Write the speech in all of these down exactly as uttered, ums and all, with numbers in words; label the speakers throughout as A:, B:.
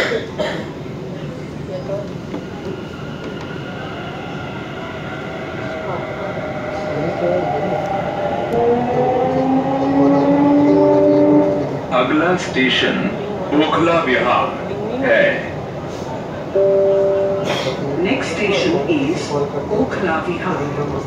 A: अगला स्टेशन ओखला विहार है।
B: Next station is Okhla Vihar.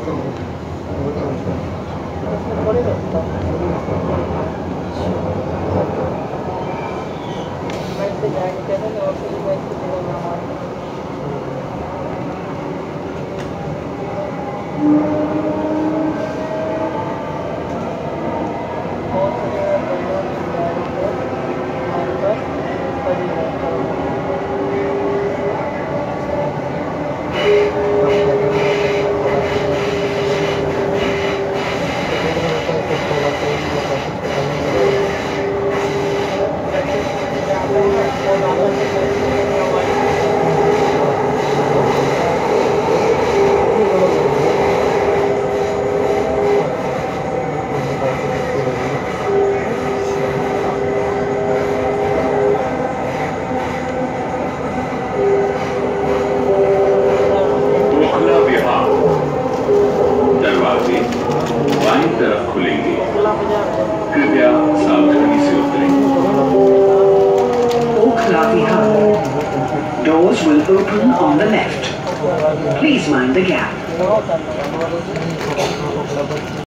A: दरवाजे बाईं तरफ खुलेंगे, कृपया सावधानी से उतरें।
B: Okhla Vihar. Doors will open on the left. Please mind the gap.